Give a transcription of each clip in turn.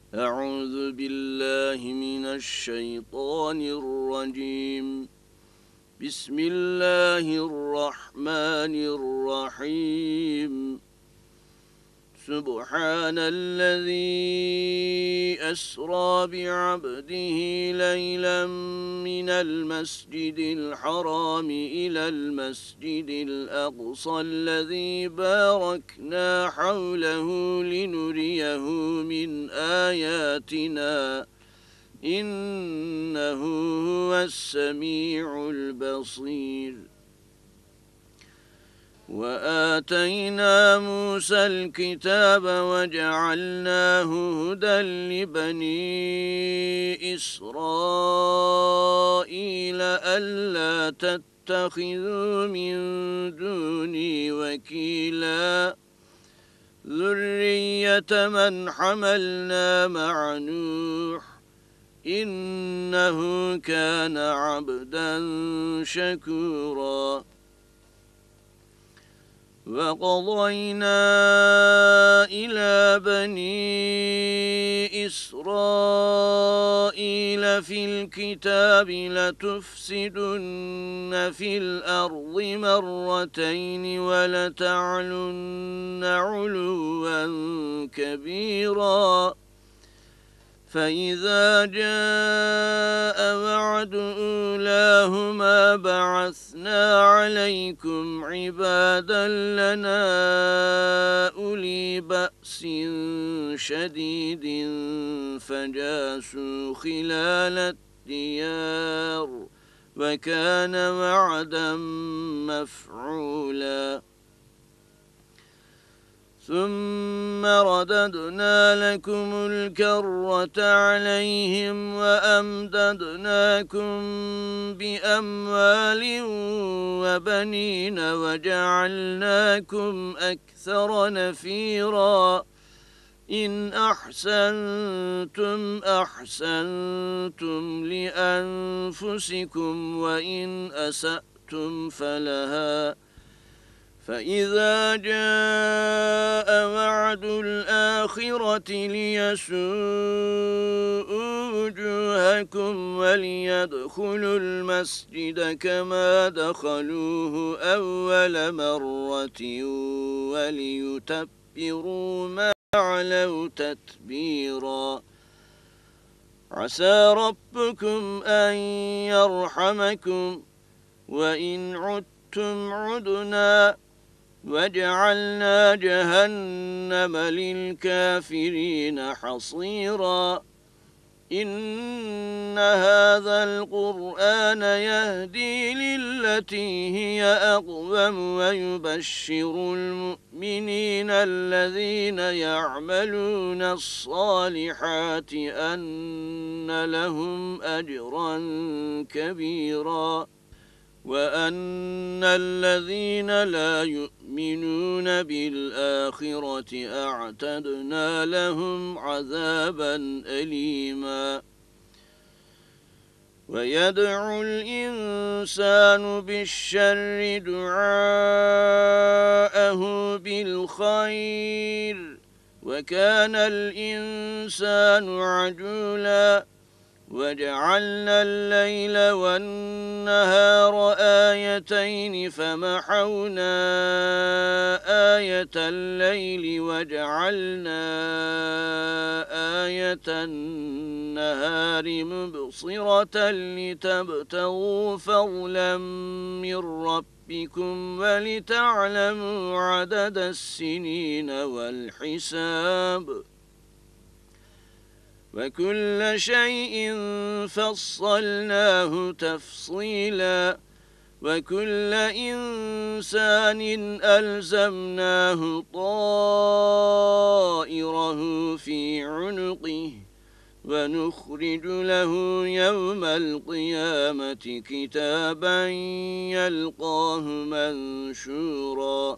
أعوذ بالله من الشيطان الرجيم. بسم الله الرحمن الرحيم. سبحان الذي أسرى بعبده ليلا من المسجد الحرام إلى المسجد الأقصى الذي باركنا حوله لنريه من آياتنا إنه هو السميع البصير. وآتينا موسى الكتاب وجعلناه هدى لبني إسرائيل ألا تتخذوا من دوني وكيلا ذرية من حملنا مع نوح إنه كان عبدا شكورا. وقضينا إلى بني إسرائيل في الكتاب لتفسدن في الأرض مرتين ولتعلن علوا كبيرا. فإذا جاء وعد أولاهما بعثنا عليكم عبادا لنا أولي بأس شديد فجاسوا خلال الديار وكان وعدا مفعولا. ثم رددنا لكم الكرة عليهم وأمددناكم بأموال وبنين وجعلناكم أكثر نفيرا. إن أحسنتم أحسنتم لأنفسكم وإن أسأتم فلها. فإذا جاء وعد الآخرة ليسوءوا وجوهكم وليدخلوا المسجد كما دخلوه أول مرة وليتبروا ما علوا تتبيرا. عسى ربكم أن يرحمكم وإن عدتم عدنا وجعلنا جهنم للكافرين حصيرا. إن هذا القرآن يهدي للتي هي أقوم ويبشر المؤمنين الذين يعملون الصالحات أن لهم أجرا كبيرا وأن الذين لا يؤمنون بالآخرة أعتدنا لهم عذابا أليما. ويدعو الإنسان بالشر دعاءه بالخير وكان الإنسان عجولا. وجعلنا الليل والنهار آيتين فمحونا آية الليل وجعلنا آية النهار مبصرة لتبتغوا فضلا من ربكم ولتعلموا عدد السنين والحساب وكل شيء فصلناه تفصيلا. وكل إنسان ألزمناه طائره في عنقه ونخرج له يوم القيامة كتابا يلقاه منشورا.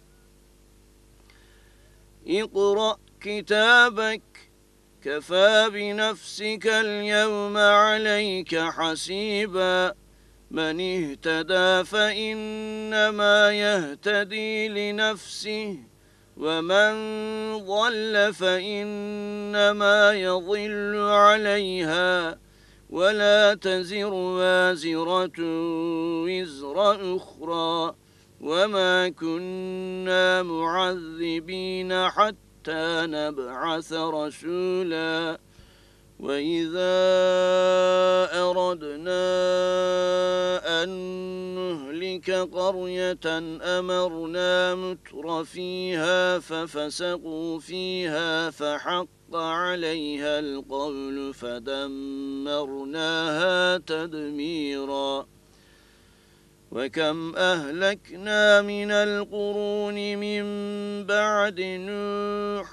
اقرأ كتابك كفى بنفسك اليوم عليك حسيبا. من اهتدى فإنما يهتدي لنفسه ومن ضل فإنما يضل عليها ولا تزر وازرة وزر أخرى وما كنا معذبين حتى نبعث رسولا وإذا أردنا أن نهلك قرية أمرنا متر فيها ففسقوا فيها فحق عليها القول فدمرناها تدميرا وكم أهلكنا من القرون من بعد نوح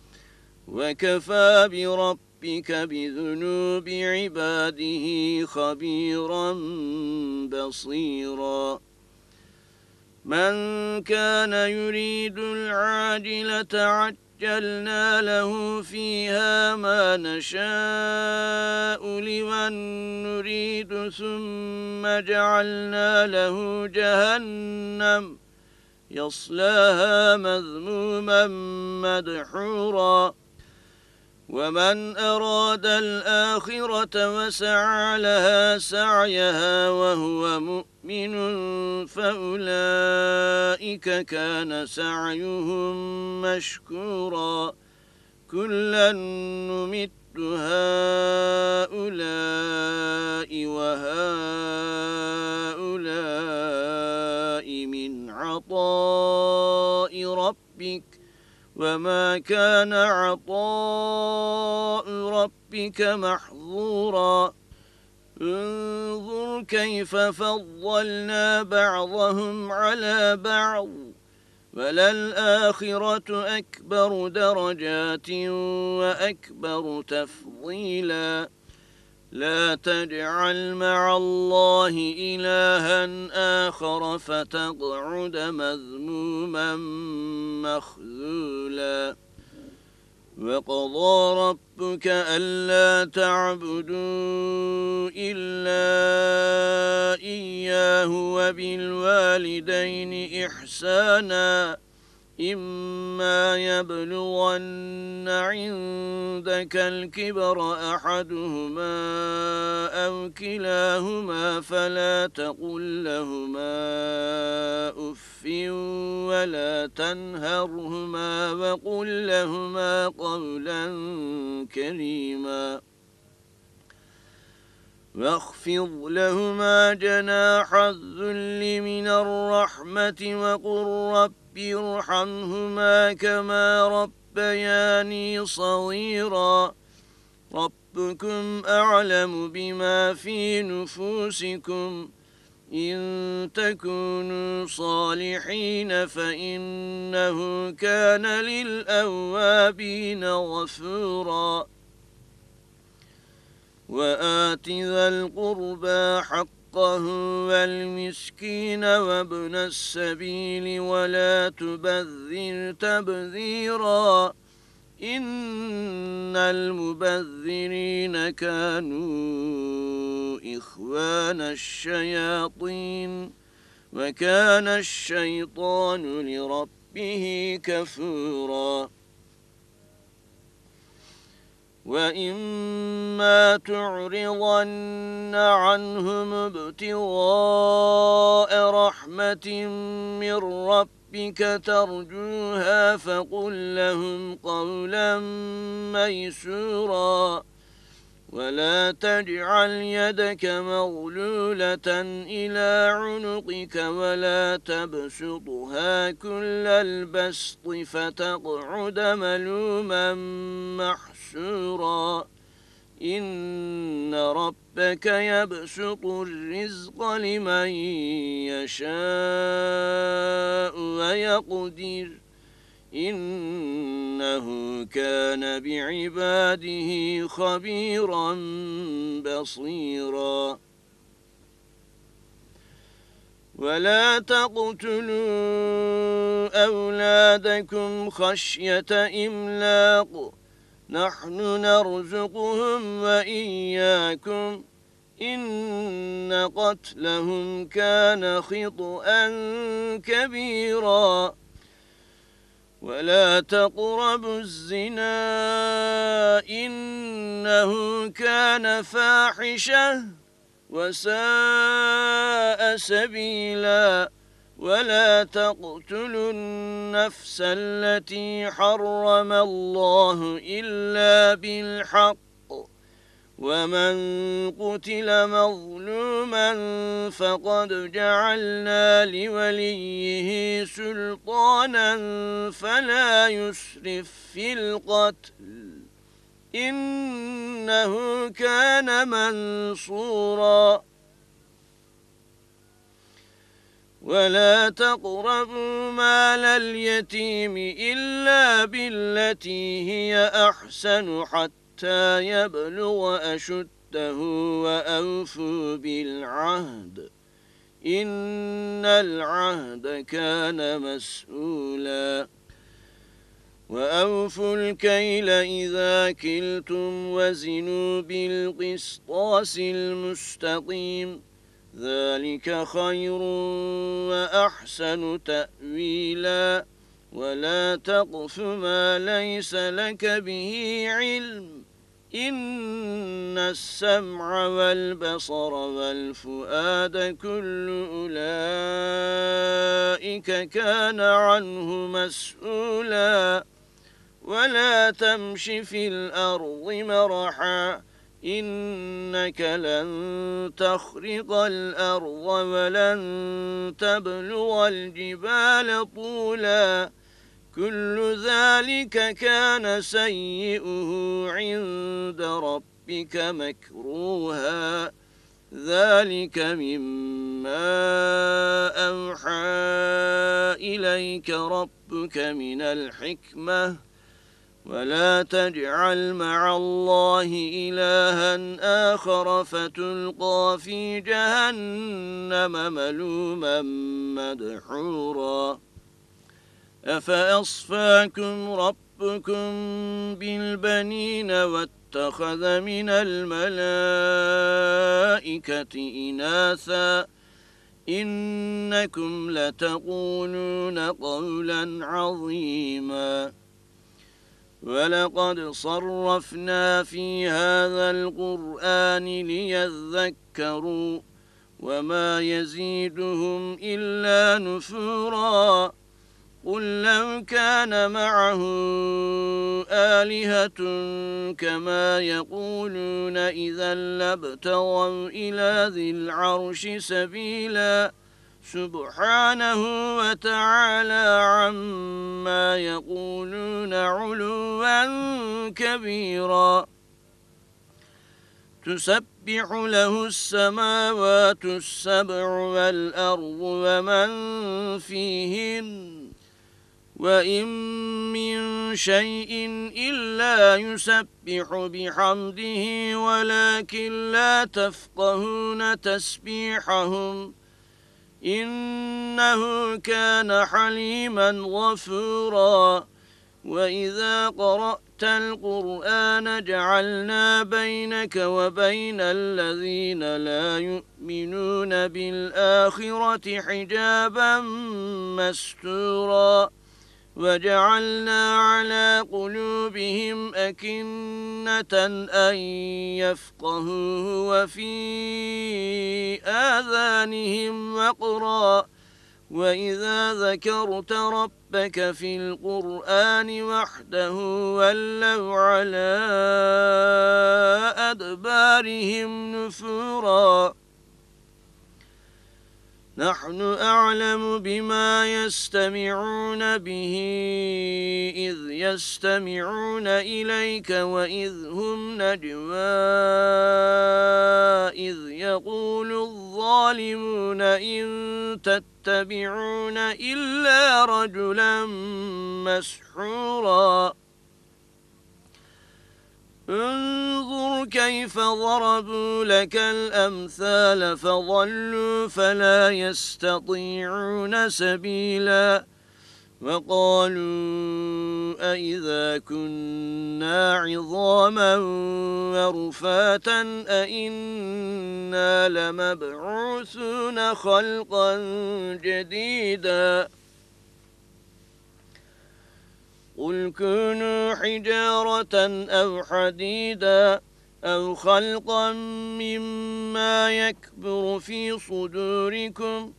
وكفى بربك بذنوب عباده خبيرا بصيرا من كان يريد العاجلة عجلنا له فيها ما نشاء لمن نريد ثم جعلنا له جهنم يصلاها مذموما مدحورا ومن أراد الآخرة وسعى لها سعيها وهو مؤمن فأولئك كان سعيهم مشكورا كلا نمد هؤلاء وهؤلاء من عطاء ربك وما كان عطاء ربك محظورا انظر كيف فضلنا بعضهم على بعض وللآخرة أكبر درجات وأكبر تفضيلا لا تجعل مع الله إلها آخر فتقعد مذموما مخذولا وقضى ربك ألا تعبدوا إلا إياه وبالوالدين إحسانا إما يبلغن عندك الكبر أحدهما أو كلاهما فلا تقل لهما أف ولا تنهرهما وقل لهما قولا كريما واخفض لهما جناح الذل من الرحمة وقل رب ارحمهما كما ربياني صغيرا ربكم أعلم بما في نفوسكم إن تكونوا صالحين فإنه كان للأوابين غفورا وآت ذا القربى حقه والمسكين وابن السبيل ولا تبذر تبذيرا إن المبذرين كانوا إخوان الشياطين وكان الشيطان لربه كفورا وإما تعرضن عنهم ابتغاء رحمة من ربك ترجوها فقل لهم قولا ميسورا ولا تجعل يدك مغلولة إلى عنقك ولا تبسطها كل البسط فتقعد ملوما محسورا إن ربك يبسط الرزق لمن يشاء ويقدر إنه كان بعباده خبيرا بصيرا ولا تقتلوا أولادكم خشية إملاق نحن نرزقهم وإياكم إن قتلهم كان خطأ كبيرا ولا تقربوا الزنا إنه كان فاحشة وساء سبيلا ولا تقتلوا النفس التي حرم الله إلا بالحق ومن قتل مظلوما فقد جعلنا لوليه سلطانا فلا يسرف في القتل إنه كان منصورا ولا تقربوا مال اليتيم إلا بالتي هي أحسن حتى يبلغ أشده وأوفوا بالعهد إن العهد كان مسؤولا وأوفوا الكيل إذا كلتم وزنوا بالقسطاس المستقيم ذلك خير وأحسن تأويلا ولا تقف ما ليس لك به علم إن السمع والبصر والفؤاد كل أولئك كان عنه مسؤولا ولا تمش في الأرض مرحا إنك لن تخرق الأرض ولن تبلغ الجبال طولا كل ذلك كان سيئه عند ربك مكروها ذلك مما أوحى إليك ربك من الحكمة ولا تجعل مع الله إلها آخر فتلقى في جهنم ملوما مدحورا أفأصفاكم ربكم بالبنين واتخذ من الملائكة إناثا إنكم لتقولون قولا عظيما ولقد صرفنا في هذا القرآن ليذكروا وما يزيدهم إلا نفورا قل لو كان معه آلهة كما يقولون إذا لابتغوا إلى ذي العرش سبيلا سبحانه وتعالى عما يقولون علوا كبيرا تسبح له السماوات السبع والأرض ومن فيهن وإن من شيء إلا يسبح بحمده ولكن لا تفقهون تسبيحهم إنه كان حليما غفورا وإذا قرأت القرآن جعلنا بينك وبين الذين لا يؤمنون بالآخرة حجابا مستورا وجعلنا على قلوبهم أكنة أن يفقهوه وفي آذانهم وقرا وإذا ذكرت ربك في القرآن وحده ولوا على أدبارهم نفورا نحن أعلم بما يستمعون به إذ يستمعون إليك وإذ هم نجوى إذ يقول الظالمون إن تتبعون إلا رجلا مسحورا انظر كيف ضربوا لك الأمثال فضلوا فلا يستطيعون سبيلا وقالوا أئذا كنا عظاما ورفاتا أئنا لمبعوثون خلقا جديدا قل كونوا حجارة أو حديدا أو خلقا مما يكبر في صدوركم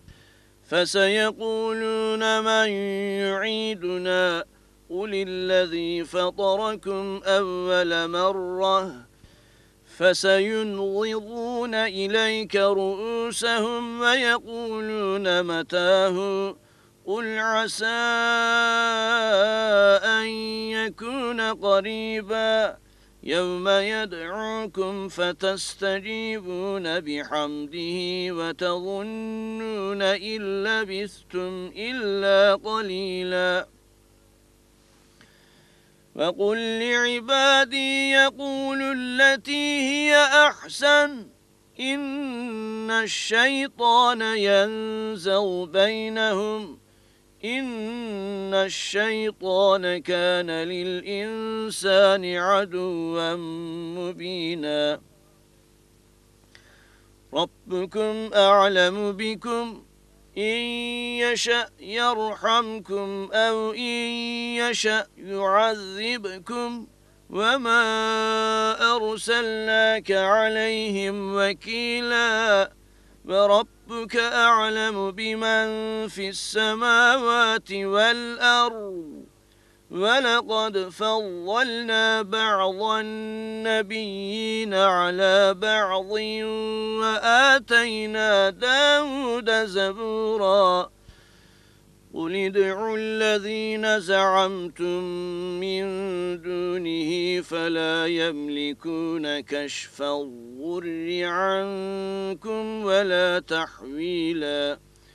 فسيقولون من يعيدنا قل الذي فطركم أول مرة فسينغضون إليك رؤوسهم ويقولون متاه قل عسى أن يكون قريبا يوم يدعوكم فتستجيبون بحمده وتظنون إن لبثتم إلا قليلا وقل لعبادي يقولوا التي هي أحسن إن الشيطان ينزغ بينهم إن الشيطان كان للإنسان عدوا مبينا ربكم أعلم بكم إن يشأ يرحمكم أو إن يشأ يعذبكم وما أرسلناك عليهم وكيلا وربك أعلم بمن في السماوات والأرض ولقد فضلنا بعض النبيين على بعض وآتينا داود زبورا قل ادعوا الذين زعمتم من دونه فلا يملكون كشف الضر عنكم ولا تحويلا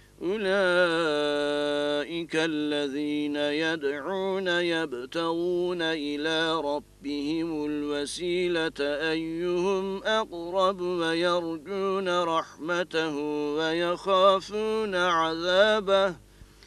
أولئك الذين يدعون يبتغون إلى ربهم الوسيلة أيهم أقرب ويرجون رحمته ويخافون عذابه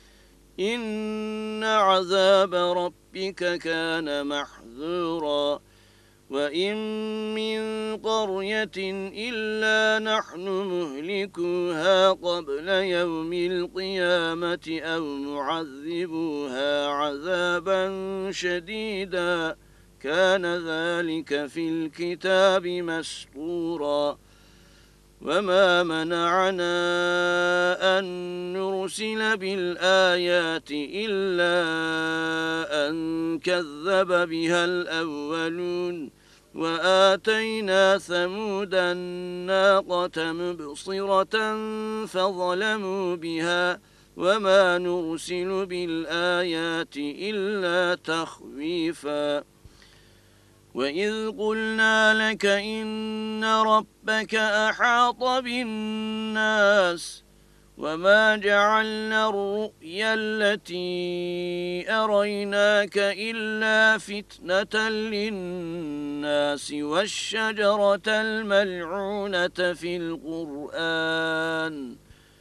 إن عذاب ربك كان محذورا وإن من قرية إلا نحن مهلكوها قبل يوم القيامة أو معذبوها عذابا شديدا كان ذلك في الكتاب مسطورا وما منعنا أن نرسل بالآيات إلا أن كذب بها الأولون وآتينا ثمود الناقة مبصرة فظلموا بها وما نرسل بالآيات إلا تخويفا وإذ قلنا لك إن ربك أحاط بالناس وما جعلنا الرؤيا التي أريناك إلا فتنة للناس والشجرة الملعونة في القرآن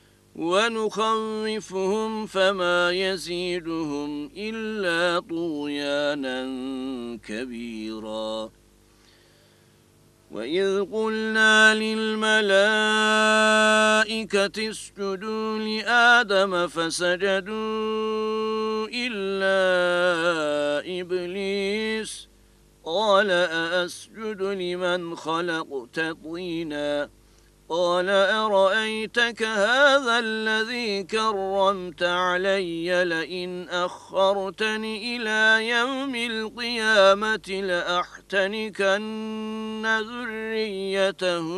ونخوفهم فما يزيدهم إلا طغيانا كبيرا وإذ قلنا للملائكة اسجدوا لآدم فسجدوا إلا إبليس قال أأسجد لمن خلقت طينا قال أرأيتك هذا الذي كرمت علي لئن أخرتني إلى يوم القيامة لأحتنكن ذريته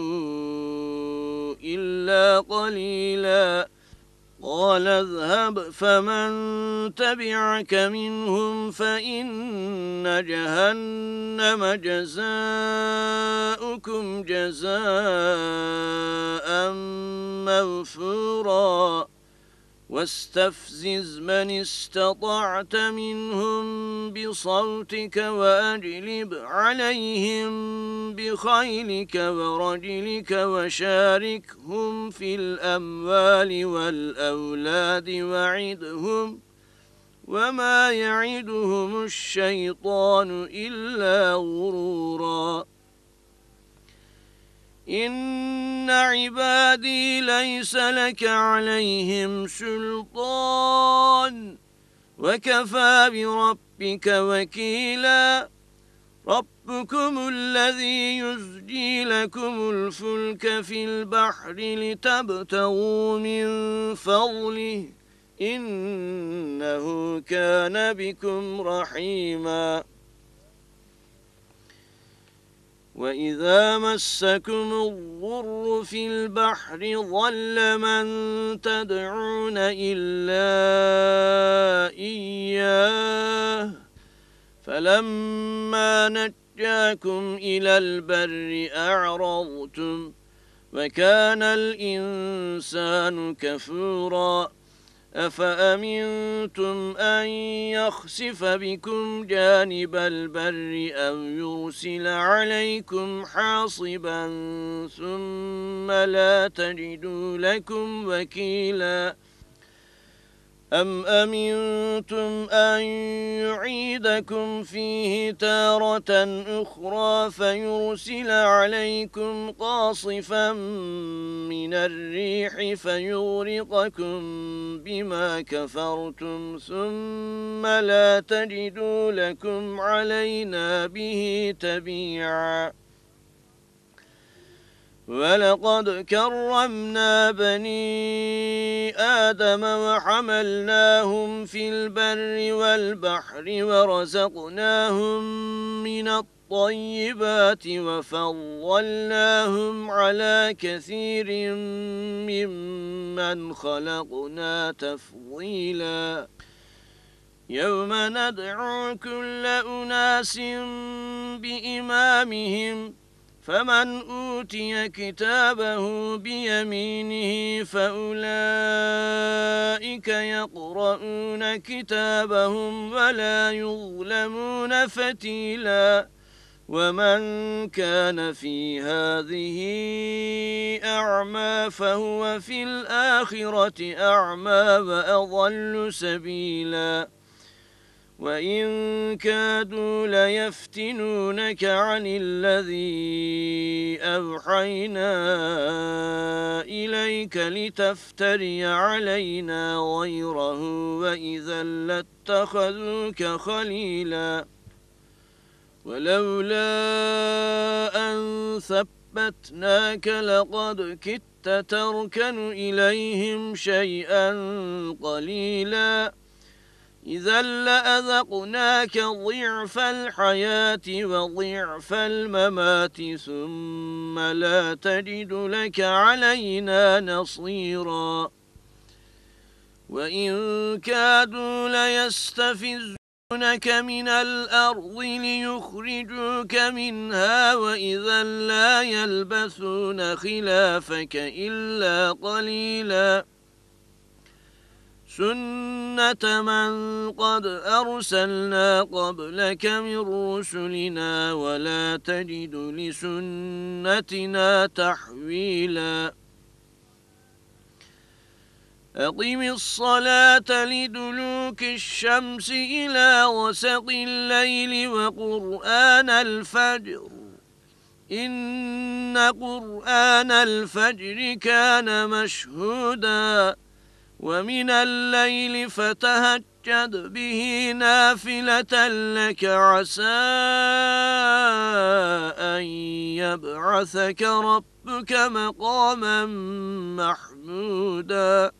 إلا قليلا قال اذهب فمن تبعك منهم فإن جهنم جزاؤكم جزاء موفورا واستفزز من استطعت منهم بصوتك وأجلب عليهم بخيلك ورجلك وشاركهم في الأموال والأولاد وعدهم وما يعدهم الشيطان إلا غرورا إن عبادي ليس لك عليهم سلطان وكفى بربك وكيلا ربكم الذي يزجي لكم الفلك في البحر لتبتغوا من فضله إنه كان بكم رحيما وإذا مسكم الضر في البحر ضل من تدعون إلا إياه فلما نجاكم إلى البر أعرضتم وكان الإنسان كفورا أفأمنتم أن يخسف بكم جانب البر أو يرسل عليكم حاصبا ثم لا تجدوا لكم وكيلا أم أمنتم أن يعيدكم فيه تارة أخرى فيرسل عليكم قاصفا من الريح فيغرقكم بما كفرتم ثم لا تجدوا لكم علينا به تبيعا ولقد كرمنا بني آدم وحملناهم في البر والبحر ورزقناهم من الطيبات وفضلناهم على كثير ممن خلقنا تفضيلا يوم ندعو كل أناس بإمامهم فمن أوتي كتابه بيمينه فأولئك يقرؤون كتابهم ولا يظلمون فتيلا ومن كان في هذه أعمى فهو في الآخرة أعمى وأضل سبيلا وإن كادوا ليفتنونك عن الذي أوحينا إليك لتفتري علينا غيره وإذا لاتخذوك خليلا ولولا أن ثبتناك لقد كدت تركن إليهم شيئا قليلا إذا لأذقناك ضعف الحياة وضعف الممات ثم لا تجد لك علينا نصيرا وإن كادوا ليستفزونك من الأرض ليخرجوك منها وإذا لا يلبثون خلافك إلا قليلا سنة من قد أرسلنا قبلك من رسلنا ولا تجد لسنتنا تحويلا أقم الصلاة لدلوك الشمس إلى غسق الليل وقرآن الفجر إن قرآن الفجر كان مشهودا ومن الليل فتهجد به نافلة لك عسى أن يبعثك ربك مقاما محمودا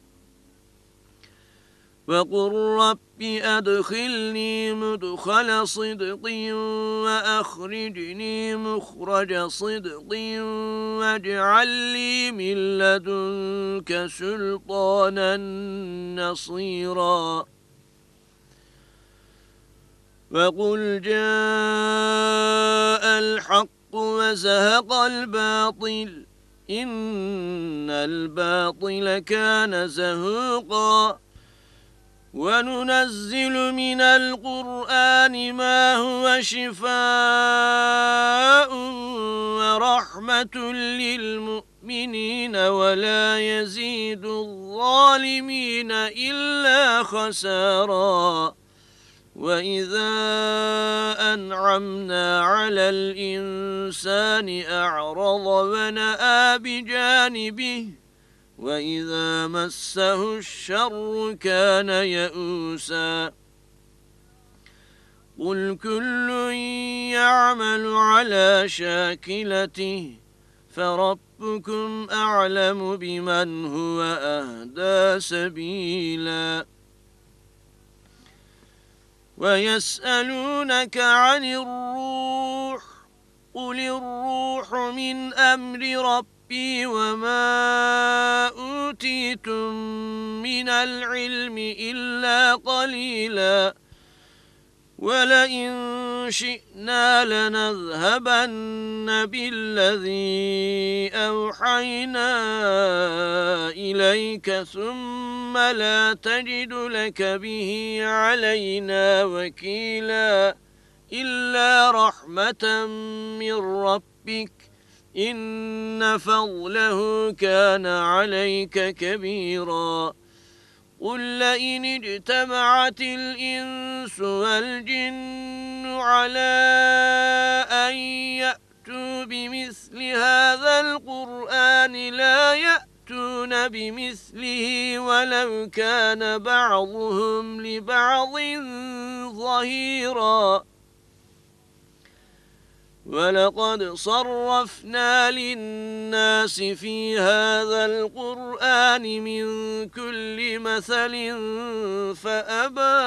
وقل رب أدخلني مدخل صدق وأخرجني مخرج صدق واجعل لي من لدنك سلطانا نصيرا وقل جاء الحق وزهق الباطل إن الباطل كان زهوقا وننزل من القرآن ما هو شفاء ورحمة للمؤمنين ولا يزيد الظالمين إلا خسارا وإذا أنعمنا على الإنسان أعرض ونأى بجانبه وإذا مسه الشر كان يئوسا قل كل يعمل على شاكلته فربكم أعلم بمن هو أهدى سبيلا ويسألونك عن الروح قل الروح من أمر ربي وما أوتيتم من العلم إلا قليلا ولئن شئنا لنذهبن بالذي أوحينا إليك ثم لا تجد لك به علينا وكيلا إلا رحمة من ربك إن فضله كان عليك كبيرا قل لئن اجتمعت الإنس والجن على أن يأتوا بمثل هذا القرآن لا يأتون بمثله ولو كان بعضهم لبعض ظهيرا ولقد صرفنا للناس في هذا القرآن من كل مثل فأبى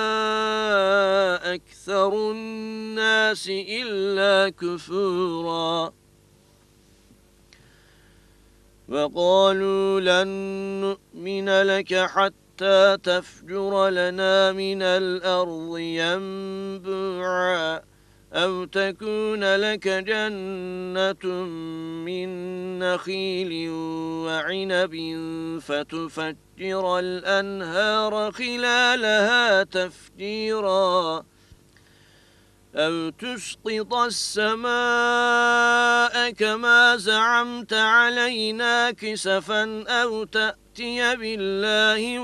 أكثر الناس إلا كفورا وقالوا لن نؤمن لك حتى تفجر لنا من الأرض ينبوعا أو تكون لك جنة من نخيل وعنب فتفجر الأنهار خلالها تفجيرا أو تسقط السماء كما زعمت علينا كسفا أو تأتي بالله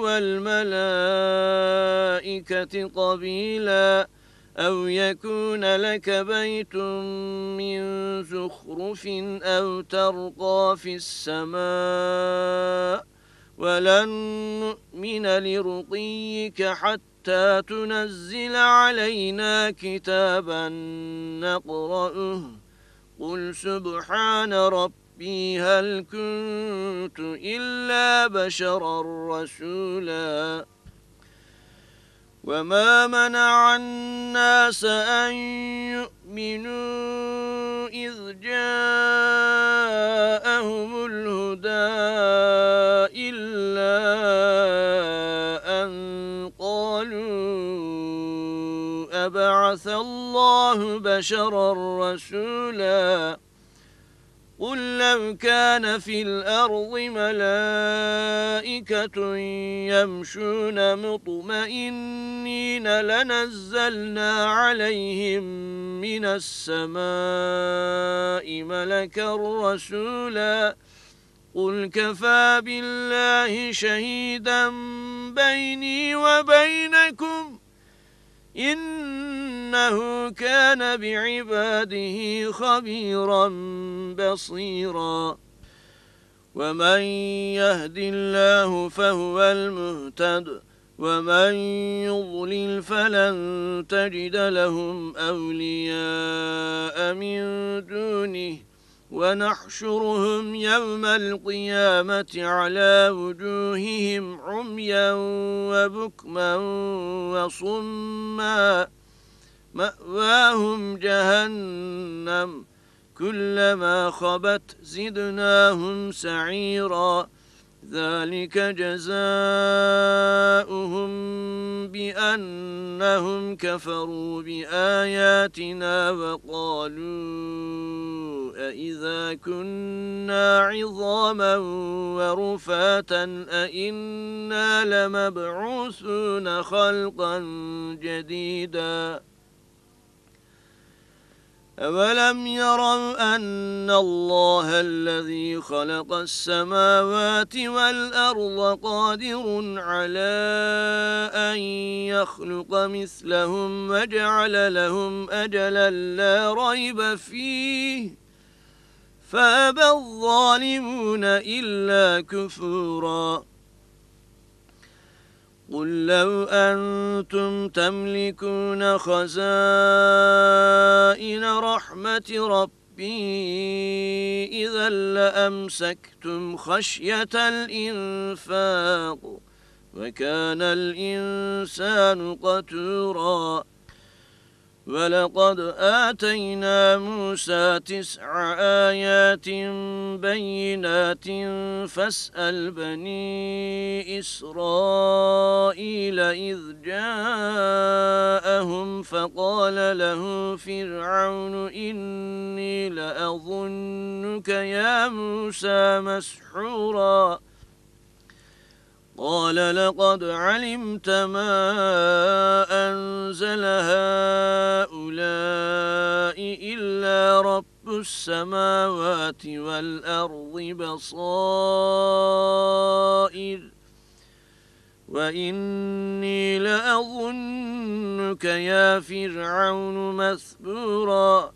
والملائكة قبيلا أو يكون لك بيت من زخرف أو ترقى في السماء ولن نؤمن لرقيك حتى تنزل علينا كتابا نقرأه قل سبحان ربي هل كنت إلا بشرا رسولا وما منع الناس أن يؤمنوا إذ جاءهم الهدى إلا أن قالوا أبعث الله بشرا رسولا قل لو كان في الأرض ملائكة يمشون مطمئنين لنزلنا عليهم من السماء ملكا رسولا قل كفى بالله شهيدا بيني وبينكم إنه كان بعباده خبيرا بصيرا ومن يهد الله فهو المهتد ومن يضلل فلن تجد لهم أولياء من دونه ونحشرهم يوم القيامة على وجوههم عميا وبكما وصما مأواهم جهنم كلما خبت زدناهم سعيرا ذلك جزاؤهم بأنهم كفروا بآياتنا وقالوا أإذا كنا عظاما ورفاتا أإنا لمبعوثون خلقا جديدا أولم يروا أن الله الذي خلق السماوات والأرض قادر على أن يخلق مثلهم وجعل لهم أجلا لا ريب فيه فأبى الظالمون إلا كفورا قل لو أنتم تملكون خزائن رحمة ربي إذا لأمسكتم خشية الإنفاق وكان الإنسان قتورا ولقد آتينا موسى 9 آيات بينات فاسأل بني إسرائيل إذ جاءهم فقال له فرعون إني لأظنك يا موسى مسحورا قال لقد علمت ما أنزل هؤلاء إلا رب السماوات والأرض بصائر وإني لأظنك يا فرعون مثبورا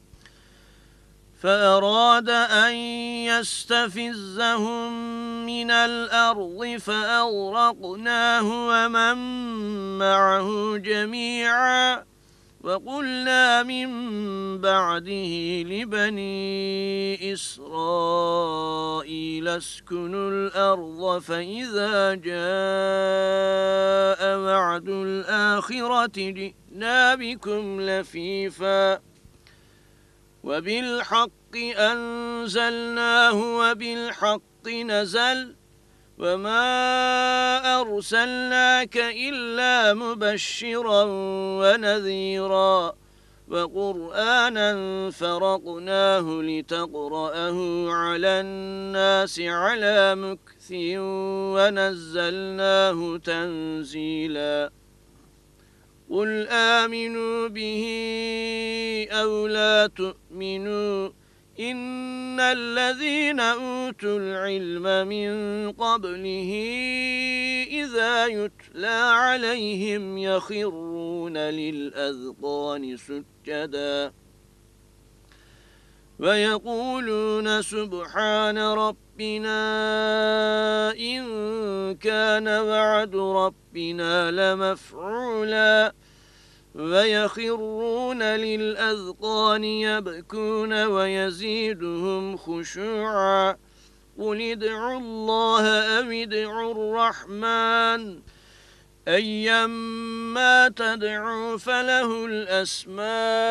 فأراد أن يستفزهم من الأرض فأغرقناه ومن معه جميعا وقلنا من بعده لبني إسرائيل اسكنوا الأرض فإذا جاء وعد الآخرة جئنا بكم لفيفا وبالحق أنزلناه وبالحق نزل وما أرسلناك إلا مبشرا ونذيرا وقرآنا فرقناه لتقرأه على الناس على مكث ونزلناه تنزيلا قل آمنوا به أو لا تؤمنوا إن الذين أوتوا العلم من قبله إذا يتلى عليهم يخرون للأذقان سجدا ويقولون سبحان ربنا إن كان وعد ربنا لمفعولا ويخرون للأذقان يبكون ويزيدهم خشوعا قل ادعوا الله أو ادعوا الرحمن أيما تدعوا فله الأسماء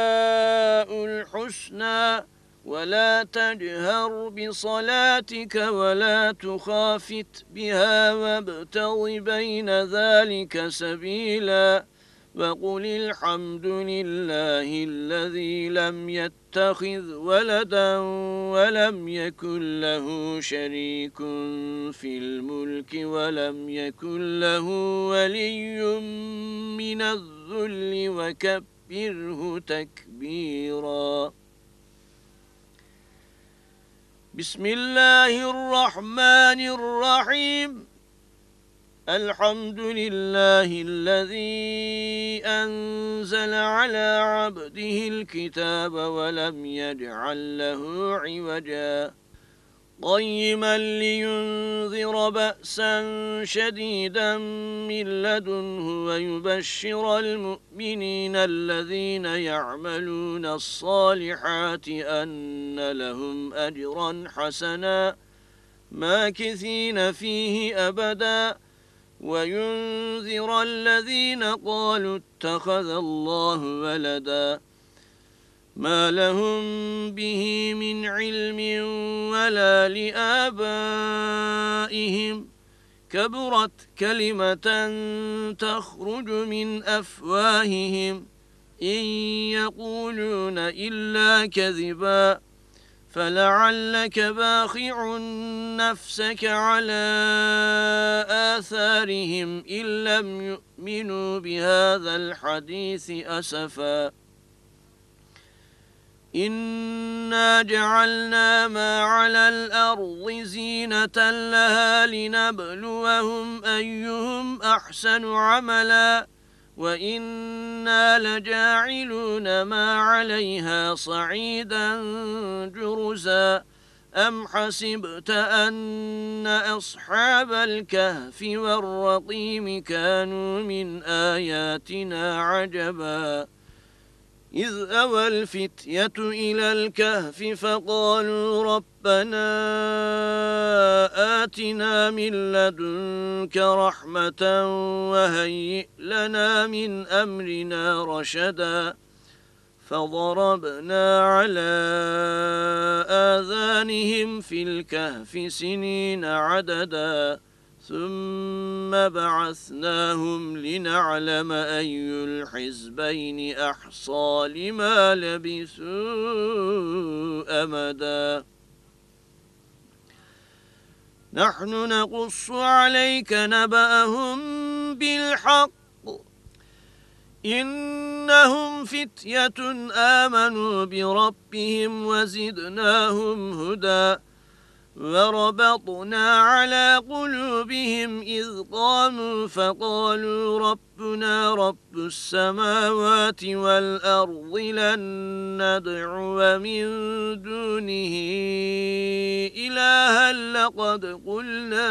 الحسنى ولا تجهر بصلاتك ولا تخافت بها وابتغ بين ذلك سبيلا وقل الحمد لله الذي لم يتخذ ولدا ولم يكن له شريك في الملك ولم يكن له ولي من الذل وكبره تكبيرا بسم الله الرحمن الرحيم الحمد لله الذي أنزل على عبده الكتاب ولم يجعل له عوجا قيما لينذر بأسا شديدا من لدنه ويبشر المؤمنين الذين يعملون الصالحات أن لهم أجرا حسنا ماكثين فيه أبدا وينذر الذين قالوا اتخذ الله ولدا ما لهم به من علم ولا لآبائهم كبرت كلمة تخرج من أفواههم إن يقولون إلا كذبا فلعلك باخع نفسك على آثارهم إن لم يؤمنوا بهذا الحديث أسفا إنا جعلنا ما على الأرض زينة لها لنبلوهم أيهم أحسن عملا وإنا لجاعلون ما عليها صعيدا جرزا أم حسبت أن أصحاب الكهف والرقيم كانوا من آياتنا عجبا إذ أوى الفتية إلى الكهف فقالوا ربنا آتنا من لدنك رحمة وهيئ لنا من أمرنا رشدا فضربنا على آذانهم في الكهف سنين عددا ثم بعثناهم لنعلم أي الحزبين أحصى لما لبثوا أمدا نحن نقص عليك نبأهم بالحق إنهم فتية آمنوا بربهم وزدناهم هدى وربطنا على قلوبهم إذ قاموا فقالوا ربنا رب السماوات والأرض لن ندعو من دونه إلها لقد قلنا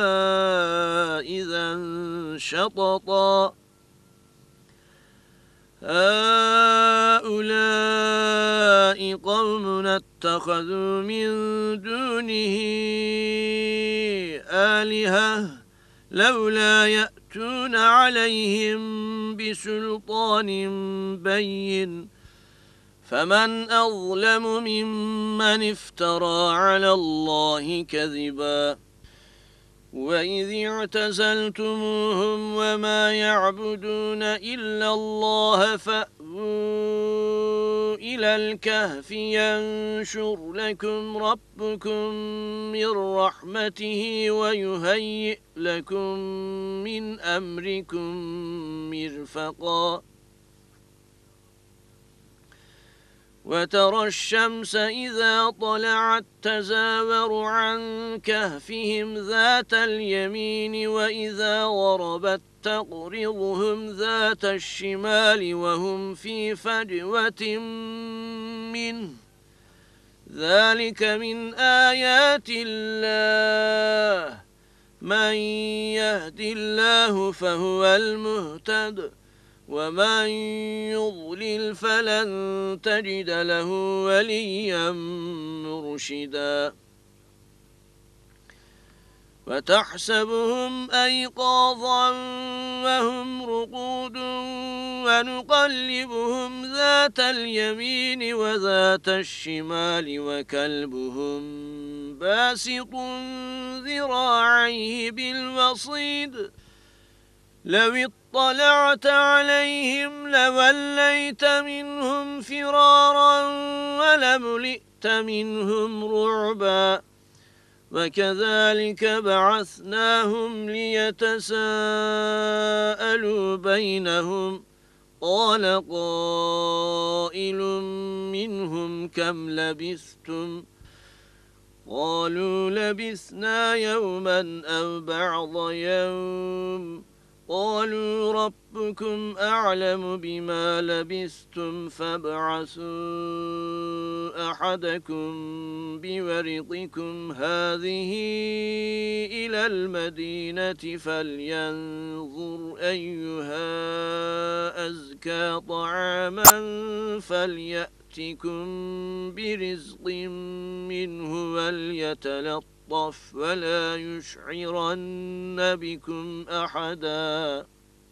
إذا شططا هؤلاء قوم اتخذوا من دونه آلهة لولا يأتون عليهم بسلطان بين فمن أظلم ممن افترى على الله كذبا وإذ اعتزلتموهم وما يعبدون إلا الله فأووا إلى الكهف ينشر لكم ربكم من رحمته ويهيئ لكم من أمركم مرفقا وترى الشمس إذا طلعت تزاور عن كهفهم ذات اليمين وإذا غربت تقرضهم ذات الشمال وهم في فجوة منه ذلك من آيات الله من يهد الله فهو المهتد ومن يضلل فلن تجد له وليا مرشدا وتحسبهم أيقاظا وهم رقود ونقلبهم ذات اليمين وذات الشمال وكلبهم باسط ذراعيه بالوصيد لو اطلعت عليهم لوليت منهم فرارا ولملئت منهم رعبا وكذلك بعثناهم ليتساءلوا بينهم قال قائل منهم كم لبثتم قالوا لبثنا يوما أو بعض يوم قالوا ربكم أعلم بما لبثتم فابعثوا أحدكم بورقكم هذه إلى المدينة فلينظر أيها أزكى طعاما فليأتكم برزق منه وليتلطف ولا يشعرن بكم أحدا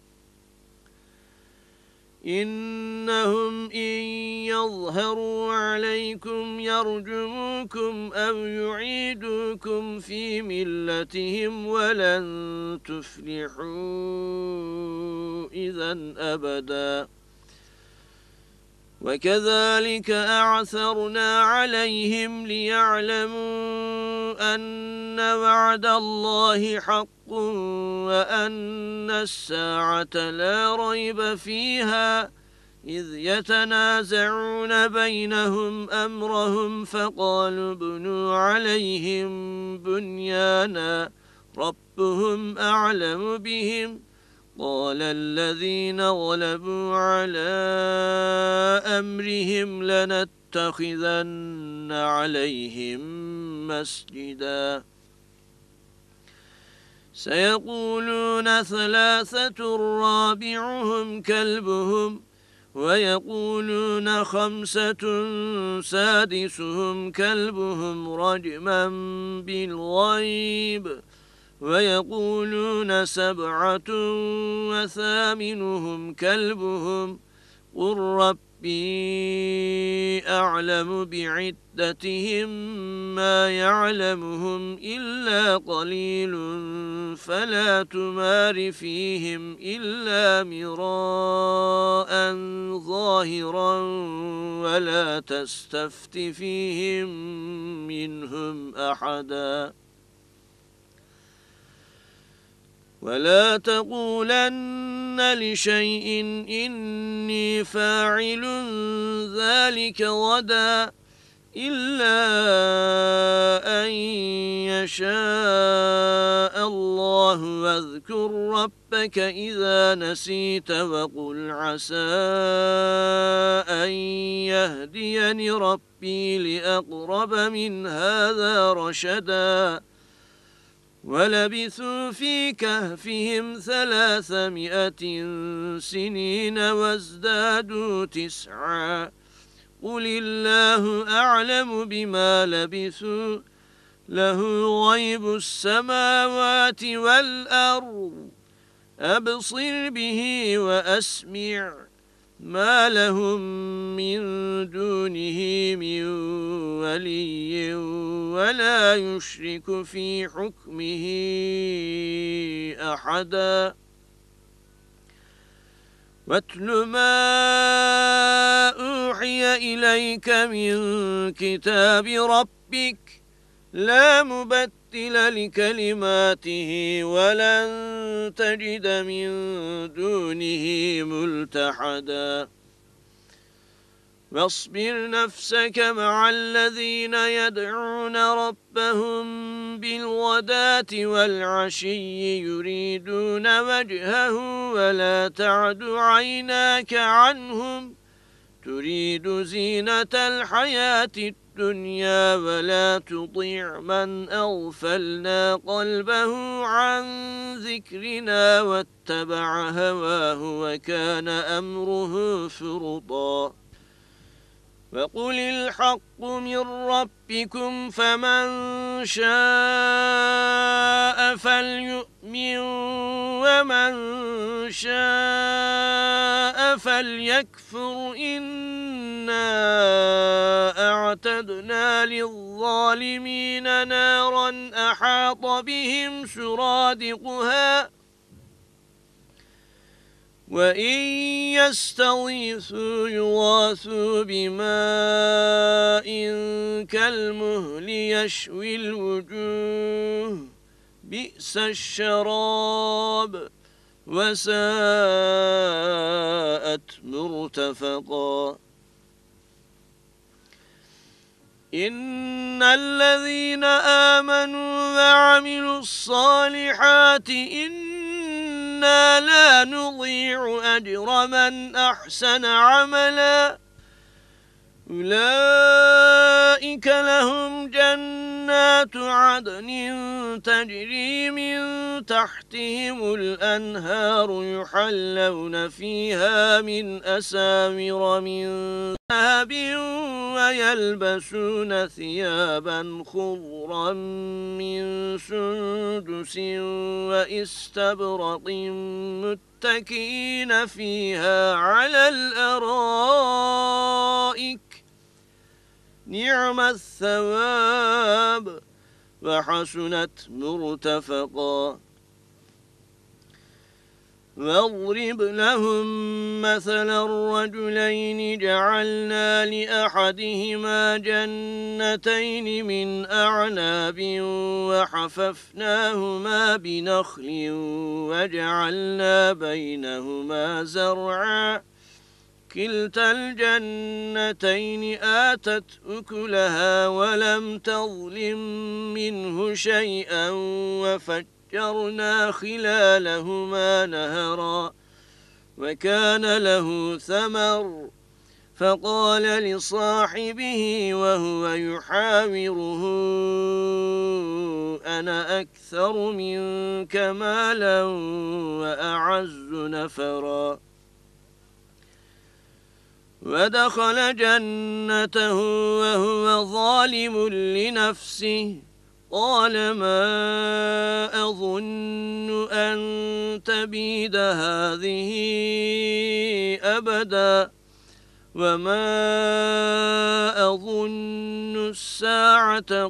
إنهم إن يظهروا عليكم يرجموكم أو يعيدوكم في ملتهم ولن تفلحوا إذا أبدا وكذلك أعثرنا عليهم ليعلموا أن وعد الله حق وأن الساعة لا ريب فيها إذ يتنازعون بينهم أمرهم فقالوا ابنوا عليهم بنيانا ربهم أعلم بهم قال الذين غلبوا على أمرهم لنتخذن عليهم مسجدا سيقولون ثلاثة رابعهم كلبهم ويقولون خمسة سادسهم كلبهم رجما بالغيب ويقولون سبعة وثامنهم كلبهم قل ربي أعلم بعدتهم ما يعلمهم إلا قليل فلا تمار فيهم إلا مراء ظاهرا ولا تستفت فيهم منهم أحدا ولا تقولن لشيء إني فاعل ذلك غدا إلا أن يشاء الله واذكر ربك إذا نسيت وقل عسى أن يهديني ربي لأقرب من هذا رشدا ولبثوا في كهفهم 300 سنين وازدادوا 9 قل الله أعلم بما لبثوا له غيب السماوات والأرض أبصر به وأسمع ما لهم من دونه من ولي ولا يشرك في حكمه أحدا واتل ما أوحي إليك من كتاب ربك لا مبدل لكلماته ولن تجد من دونه ملتحدا واصبر نفسك مع الذين يدعون ربهم بالغداة والعشي يريدون وجهه ولا تعد عيناك عنهم تريد زينة الحياة الدنيا ولا تطيع من أغفلنا قلبه عن ذكرنا واتبع هواه وكان أمره فرطا وقل الحق من ربكم فمن شاء فليؤمن ومن شاء فليكفر إنا أعتدنا للظالمين نارا أحاط بهم سرادقها وإن يستغيثوا يغاثوا بماء كالمهل يشوي الوجوه بئس الشراب وساءت مرتفقا إن الذين آمنوا وعملوا الصالحات إنا لا نضيع أجر من أحسن عملا أولئك لهم جنات عدن تجري من تحتهم الأنهار يحلون فيها من أساور من ذهب ويلبسون ثيابا خضرا من سندس وإستبرق متكئين فيها على الأرائك نعم الثواب وحسنت مرتفقا واضرب لهم مثلا الرجلين جعلنا لأحدهما جنتين من أعناب وحففناهما بنخل وجعلنا بينهما زرعا كلتا الجنتين آتت أكلها ولم تظلم منه شيئا وفجرنا خلالهما نهرا وكان له ثمر فقال لصاحبه وهو يحاوره أنا أكثر منك مالا وأعز نفرا ودخل جنته وهو ظالم لنفسه قال ما أظن أن تبيد هذه أبدا وما أظن الساعة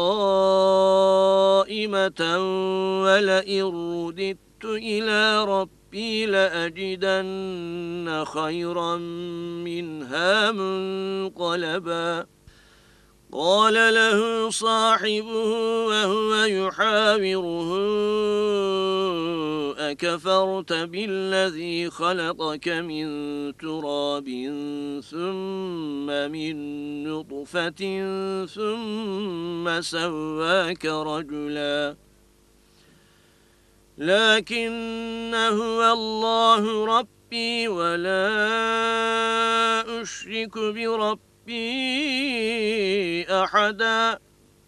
قائمة ولئن رددت إلى ربي لأجدن خيرا منها منقلبا قال له صاحبه وهو يحاوره أكفرت بالذي خلقك من تراب ثم من نطفة ثم سواك رجلا لكن هو الله ربي ولا أشرك بربي أحدا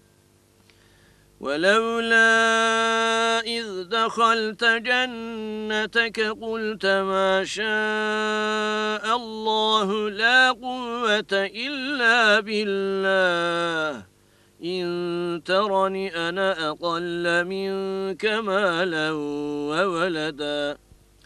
ولولا إذ دخلت جنتك قلت ما شاء الله لا قوة إلا بالله إن ترني أنا أقل منك مالا وولدا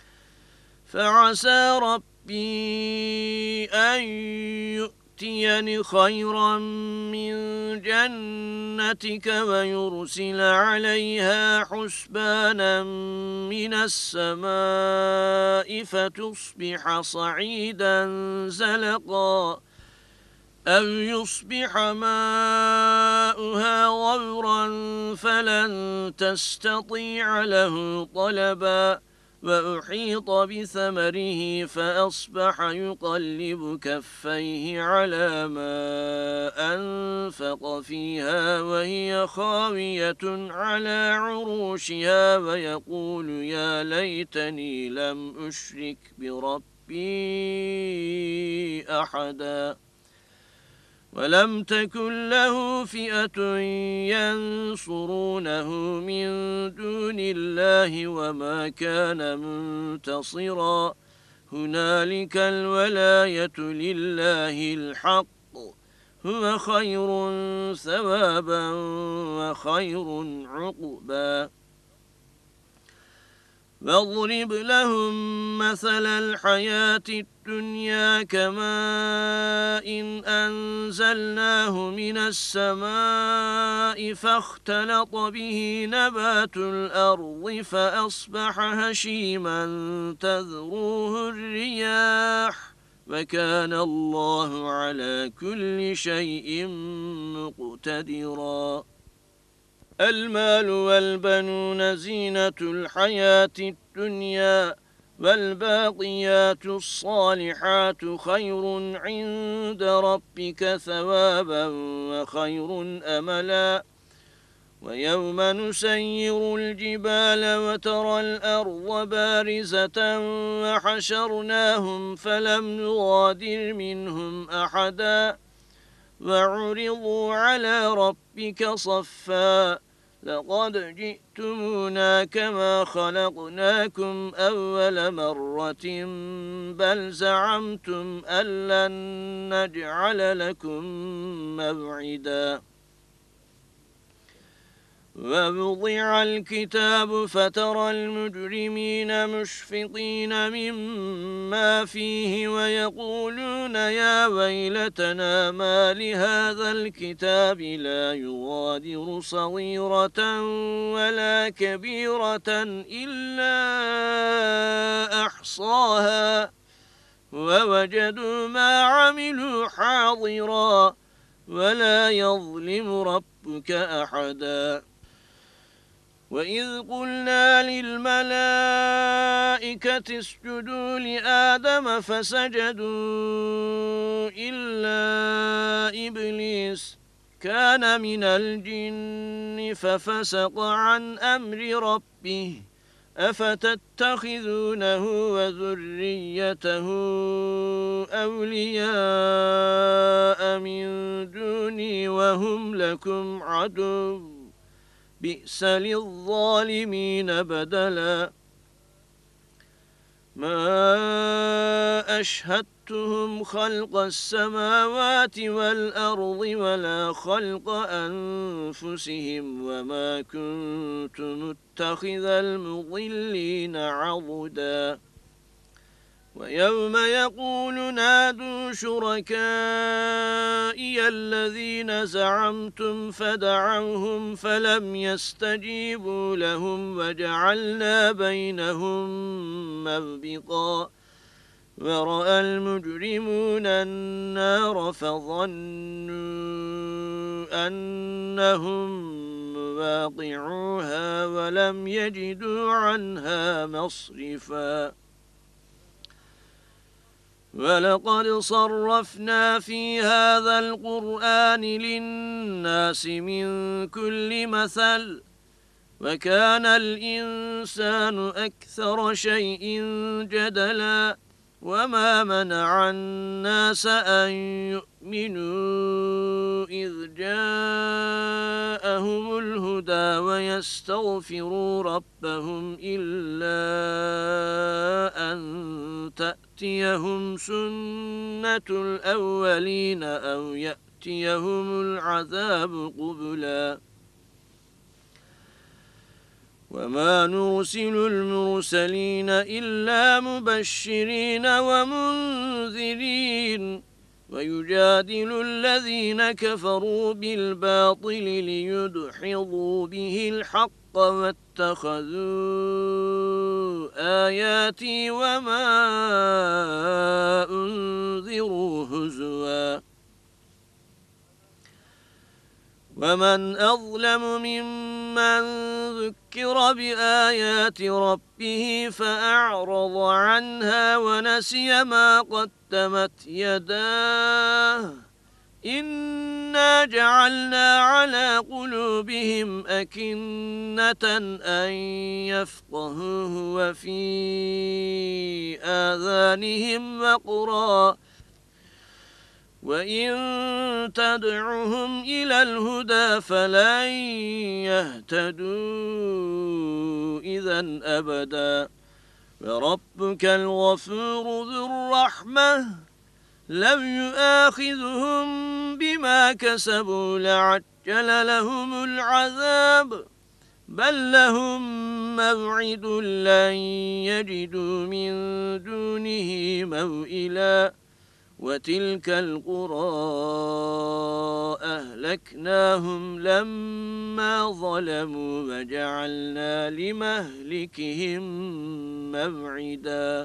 فعسى ربي أن يؤتيني خيرا من جنتك ويرسل عليها حسبانا من السماء فتصبح صعيدا زلقا أو يصبح ماؤها غورا فلن تستطيع له طلبا وأحيط بثمره فأصبح يقلب كفيه على ما أنفق فيها وهي خاوية على عروشها ويقول يا ليتني لم أشرك بربي أحدا ولم تكن له فئة ينصرونه من دون الله وما كان منتصرا هنالك الولاية لله الحق هو خير ثوابا وخير عقبا واضرب لهم مثل الحياة الدنيا كماء إن أنزلناه من السماء فاختلط به نبات الأرض فأصبح هشيما تذروه الرياح وكان الله على كل شيء مقتدرا المال والبنون زينة الحياة الدنيا والباقيات الصالحات خير عند ربك ثوابا وخير أملا ويوم نسير الجبال وترى الأرض بارزة وحشرناهم فلم نغادر منهم أحدا وعرضوا على ربك صفا لقد جئتمونا كما خلقناكم أول مرة بل زعمتم أن لن نجعل لكم موعدا ووضع الكتاب فترى المجرمين مشفقين مما فيه ويقولون يا ويلتنا ما لهذا الكتاب لا يغادر صغيرة ولا كبيرة إلا أحصاها ووجدوا ما عملوا حاضرا ولا يظلم ربك أحدا وإذ قلنا للملائكة اسجدوا لآدم فسجدوا إلا إبليس كان من الجن ففسق عن أمر ربه أفتتخذونه وذريته أولياء من دوني وهم لكم عدو بئس للظالمين بدلا ما أشهدتهم خلق السماوات والأرض ولا خلق أنفسهم وما كنت متخذ المضلين عضدا ويوم يقول نادوا شركائي الذين زعمتم فدعوهم فلم يستجيبوا لهم وجعلنا بينهم موبقا ورأى المجرمون النار فظنوا أنهم مواقعوها ولم يجدوا عنها مصرفا ولقد صرفنا في هذا القرآن للناس من كل مثل وكان الإنسان أكثر شيء جدلا وما منع الناس أن يؤمنوا إذ جاءهم الهدى ويستغفروا ربهم إلا أن تأتيهم سنة الأولين أو يأتيهم العذاب قبلا وما نرسل المرسلين إلا مبشرين ومنذرين ويجادل الذين كفروا بالباطل ليدحضوا به الحق واتخذوا آياتي وما أنذروا هزوا ومن أظلم ممن ذكر بآيات ربه فأعرض عنها ونسي ما قدمت يداه إنا جعلنا على قلوبهم أكنة أن يفقهوه وفي آذانهم وقرا وإن تدعهم إلى الهدى فلن يهتدوا إذا أبدا وربك الغفور ذو الرحمة لو يؤاخذهم بما كسبوا لعجل لهم العذاب بل لهم موعد لن يجدوا من دونه موئلا وتلك القرى أهلكناهم لما ظلموا وجعلنا لمهلكهم موعدا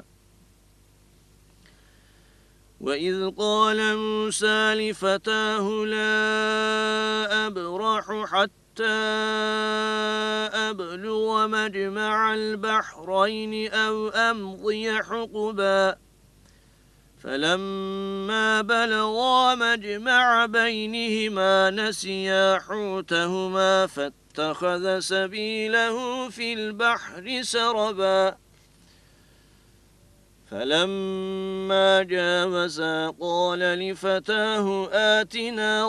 وإذ قال موسى لفتاه لا أبرح حتى أبلغ مجمع البحرين أو أمضي حقبا فلما بلغا مجمع بينهما نسيا حوتهما فاتخذ سبيله في البحر سربا فلما جاوزا قال لفتاه آتنا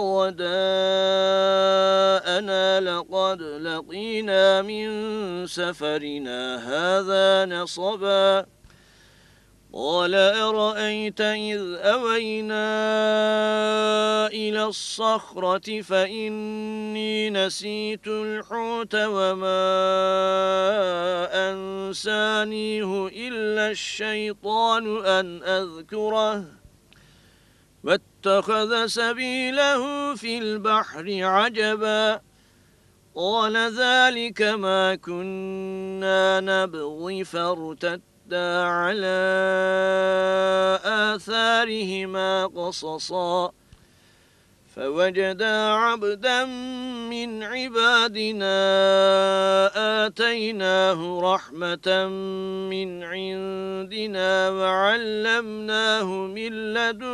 غداءنا لقد لقينا من سفرنا هذا نصبا قال أرأيت إذ أوينا إلى الصخرة فإني نسيت الحوت وما أنسانيه إلا الشيطان أن أذكره واتخذ سبيله في البحر عجبا قال ذلك ما كنا نبغي فارتد على آثارهما قصصا فوجدا عبدا من عبادنا آتيناه رحمة من عندنا وعلمناه من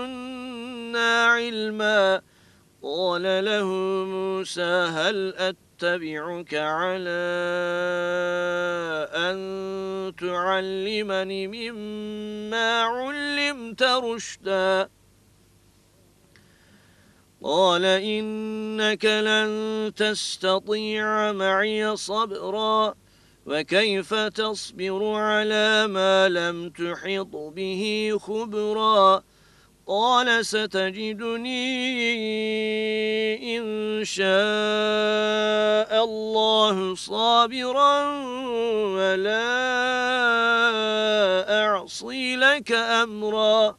لدنا علما قال له موسى هل أتبعك على أن تعلمني مما علمت رشدا قال إنك لن تستطيع معي صبرا وكيف تصبر على ما لم تحط به خبرا قال ستجدني إن شاء الله صابرا ولا أعصي لك أمرا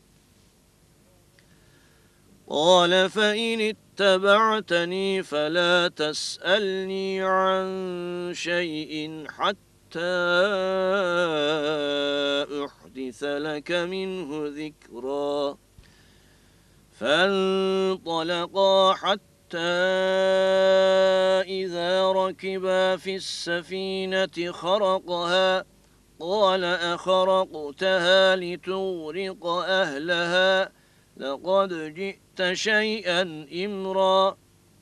قال فإن اتبعتني فلا تسألني عن شيء حتى أحدث لك منه ذكرا فانطلقا حتى إذا ركبا في السفينة خرقها قال أخرقتها لتغرق أهلها لقد جئت شيئا إمرا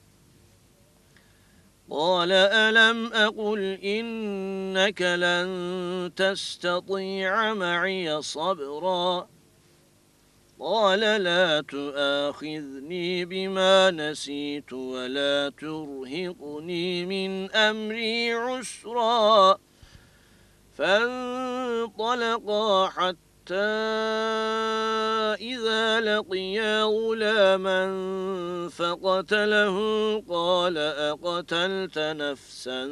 قال ألم أقل إنك لن تستطيع معي صبرا قال لا تؤاخذني بما نسيت ولا ترهقني من أمري عسرا فانطلقا حتى إذا لقيا غلاما فقتله قال أقتلت نفسا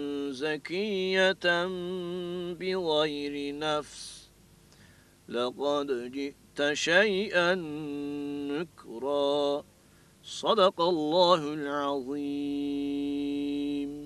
زكية بغير نفس لقد جئت شيئا نكرا صدق الله العظيم.